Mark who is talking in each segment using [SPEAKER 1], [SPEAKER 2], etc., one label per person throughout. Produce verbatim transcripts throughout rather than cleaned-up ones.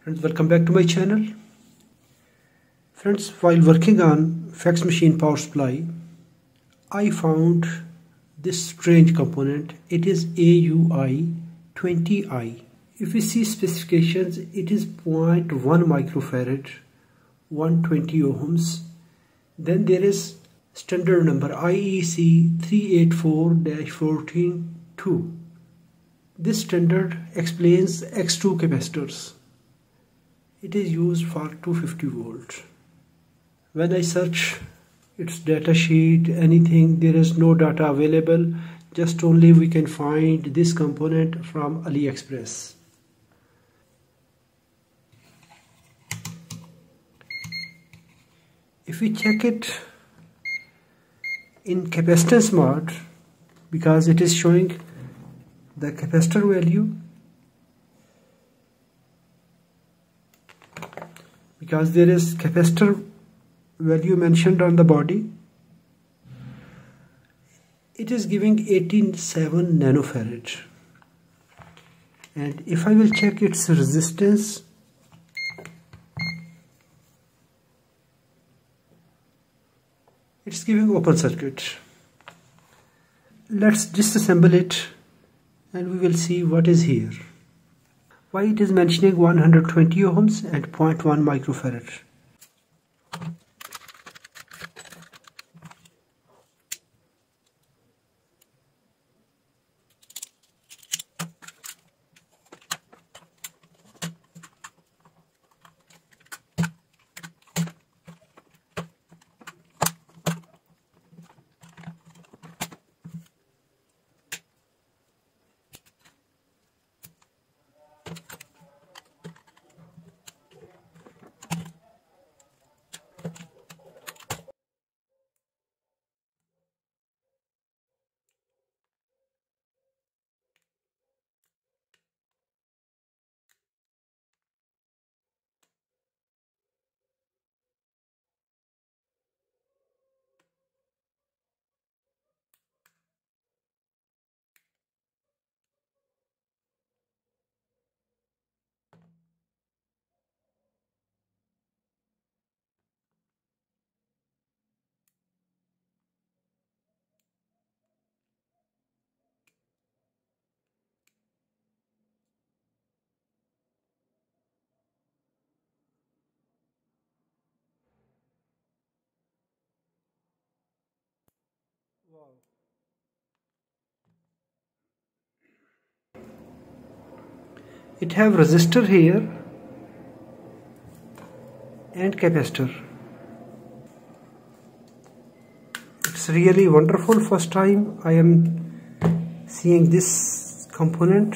[SPEAKER 1] Friends, welcome back to my channel. Friends, while working on fax machine power supply, I found this strange component. It is A U I twenty i. If we see specifications, it is zero point one microfarad, one hundred twenty ohms. Then there is standard number I E C three eight four dash fourteen two. This standard explains X two capacitors. It is used for two hundred fifty volts. When I search its data sheet, anything, there is no data available. Just only we can find this component from AliExpress. If we check it in capacitance mode, because it is showing the capacitor value, because there is capacitor value mentioned on the body, it is giving eighty-seven nanofarad. And if I will check its resistance, it's giving open circuit. Let's disassemble it and we will see what is here. Why it is mentioning one hundred twenty ohms and zero point one microfarad. Wow. It have resistor here and capacitor. It's really wonderful. First time I am seeing this component.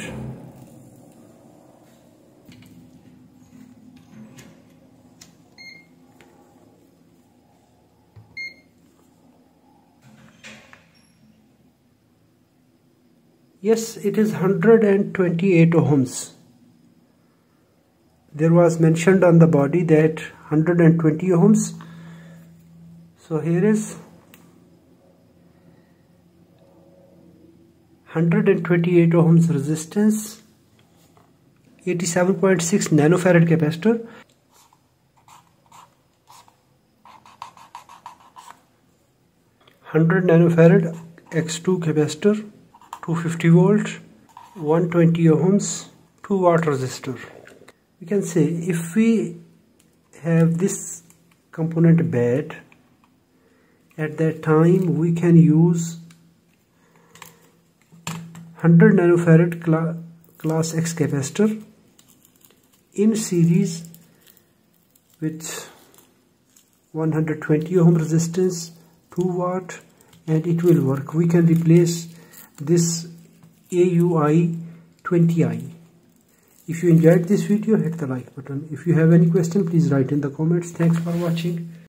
[SPEAKER 1] Yes, it is one hundred twenty-eight ohms. There was mentioned on the body that one hundred twenty ohms. So here is one hundred twenty-eight ohms resistance, eighty-seven point six nanofarad capacitor, one hundred nanofarad X two capacitor, two hundred fifty volt, one hundred twenty ohms, two watt resistor. We can say if we have this component bad, at that time we can use one hundred nanofarad cla class X capacitor in series with one hundred twenty ohm resistance, two watt, and it will work. We can replace this A U I twenty i. If you enjoyed this video, hit the like button. If you have any question, please write in the comments. Thanks for watching.